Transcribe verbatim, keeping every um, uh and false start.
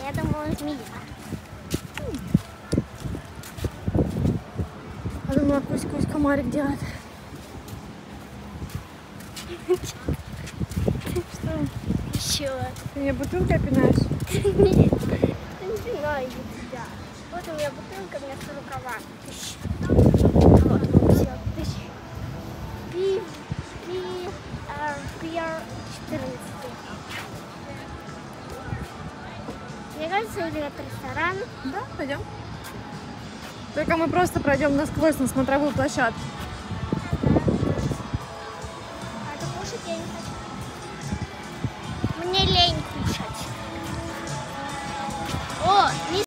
я думала, змея. Я думала, пусть-пусть комарик делает. Что? Еще. Ты мне бутылкой пинаешь? Нет, не знаю тебя. Вот у меня бутылка вместо рукава. Вот, все. Пи, пи, пиар четырнадцать. Мне кажется, идет ресторан. Да, пойдем. Только мы просто пройдем насквозь на смотровую площадку. А то кушать я не хочу. Мне лень кушать. О,